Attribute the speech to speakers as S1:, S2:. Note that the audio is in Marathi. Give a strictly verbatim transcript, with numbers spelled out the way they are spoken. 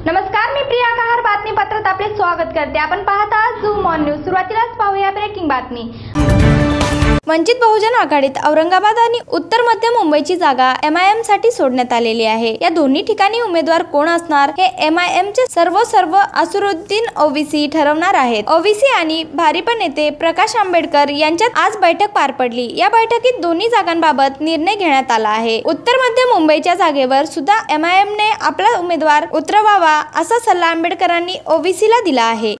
S1: नमस्कार, मी प्रिया कहार बातमीपत्रात आपले स्वागत करते। आपण पाहत आहात zoomonnews। सुरुवातीलाच पाहूया ब्रेकिंग बातमी। वंचित बहुजन आघाडीत औरंगाबाद आणि उत्तर मध्य मुंबईची जागा एमआयएम साठी सोडण्यात आलेली आहे। या दोन्ही ठिकाणी उमेदवार कोण असणार हे एमआयएमचे सर्व सर्व असुरुद्दीन ओवीसी ठरवणार आहेत। ओवीसी आणि भारिप नेते प्रकाश आंबेडकर यांच्यात आज बैठक पार पडली। या बैठकीत दोन्ही जागांबाबत निर्णय घेण्यात आला आहे। उत्तर मध्य मुंबईच्या जागेवर सुद्धा एमआयएमने आपला उमेदवार उतरवावा असा सल्ला आंबेडकरांनी ओवीसीला दिला आहे।